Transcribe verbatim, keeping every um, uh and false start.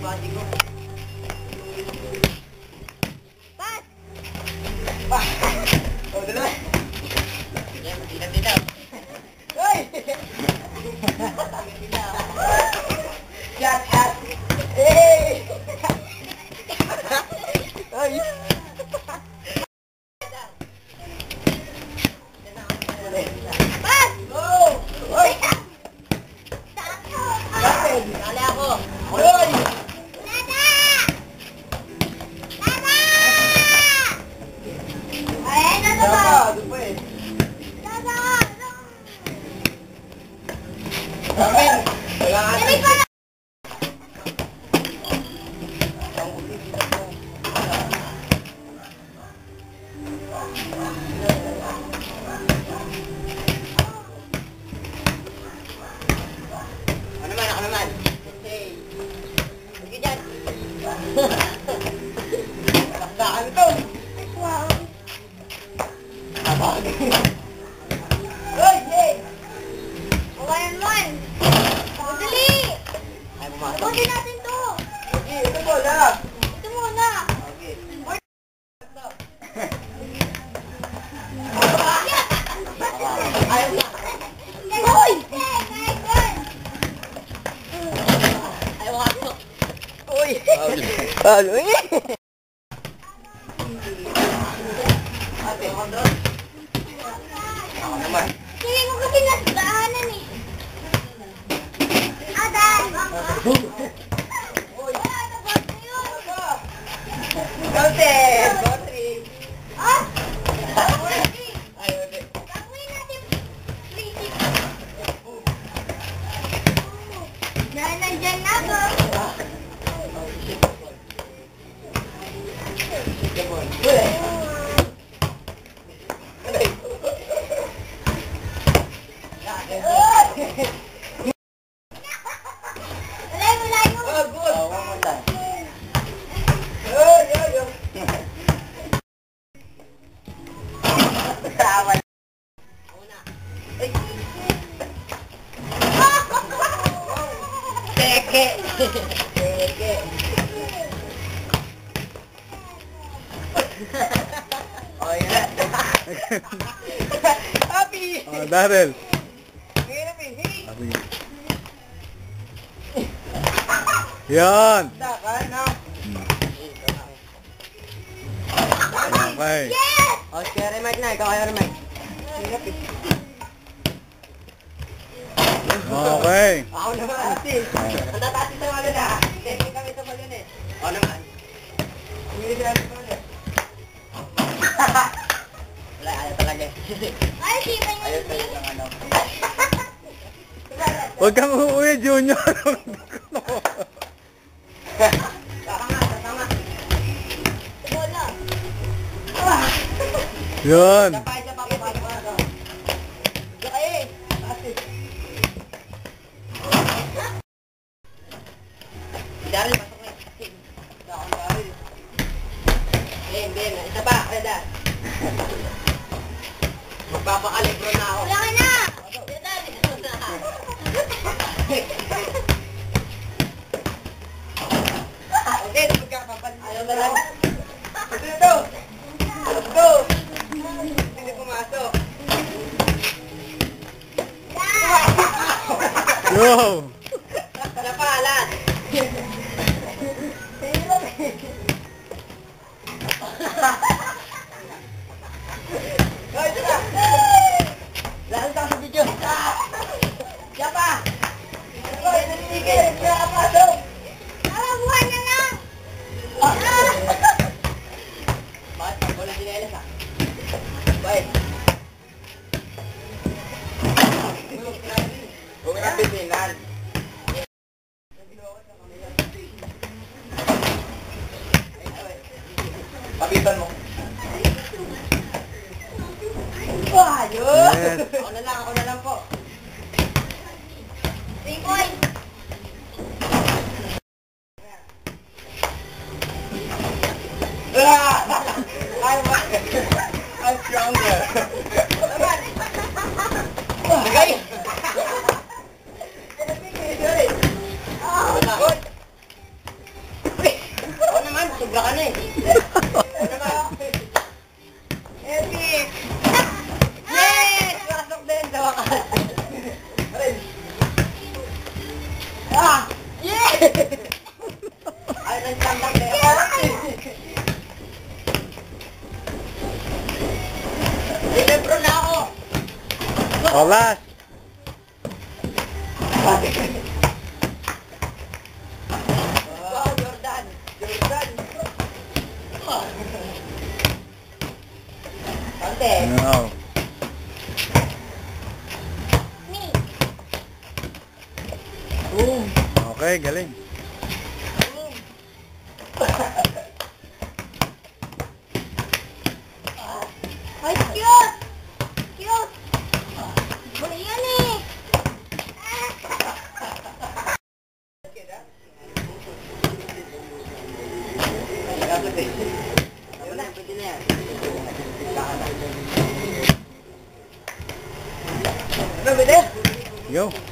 body ko. Pas! Ah! Oh, dala! Yan, dinaw-dinaw. Hoy! Dinaw-dinaw. Shut up! Hey! Hoy! Pas! Go! Hoy! Bakit? Dali ako. Hoy! Dada! Dada! Ay, nasa ba? Dada! Doon pa eh. Dada! Amin! Wala ka Dali pa! Ano naman? Ako naman? Hey! Sige dyan! Lakdakan ito! Wow. Tabag! Hoy! Hey! One on one. Dali! Ay, pumasok. Sabutin natin to. Sige, ito po, dala! Ito muna. Okay. Ayaw na! Hoy! Ayaw ako! Uy! Paano eh? Ate, ako doon. Ako naman. Hindi mo kasi nasdaanan eh. Adan! Uy! Ano ba yun? Joseph! Patrick! Ah! Ay, ulit. Gagawin natin free kick. Na nandyan na ba? Uli! Uli! Malay, malay mo. Oh, good! Oh, one more time. Oh, yo, yo! Tawal! Una! Ay! Teke! Teke! Oh, yan! Happy! Oh, Daryl. Hirap eh! Hey! Sabi. Yan. Saka, no? Okay. Yes! Oh, si Remek na. Ikaw kayo, Remek. Hirap eh. Okay. Ako naman, ate. Ang tatati sa mga na. Hindi kami sa balon eh. Ako naman. Hindi sila sa balon eh. Wala, ayaw talaga eh. Ay, di ba Ayaw yun? talaga ng ano. Huwag kang uuwi, Junior. Saka nga, saka nga. Bola. Yan. Sapa, sapa, sapa, sapa. Diyan kayo eh. Ate. Daryl, pasok na eh. Ikaw ang Daryl. Ben, Ben, isa pa, Reda. Magpapakalibro na ako. Wala ka na! Dada, dito na. Okay, magkakapal. Ayaw na lang. Ito, ito. Let's go. Hindi pumasok. Yo. Napalat. Hoy, ito na. Lalo tayo sa video. Siya pa. Hoy, nanitigil. Siya ka pasok. Tama, buhay na lang! Bakit? Wala sinelas ah. Bye. Huwag na pipingan. Papitan mo. Wah, yun! Yes. Ako na lang, ako na lang po. Three points! I'm, I'm stronger. Lagay! sobra ka na eh. Ano ba? Epic! Yes! Pasok din sa wakas. Ah! Yes! Ay, nagtambak na ako. Dinebro na ako. Olas. Wow, Jordan. Jordan. Kante. No. Me. Boom. Okay, galing. Ay, cute! Cute! Boy, yan eh! Ano ba ito? Yo.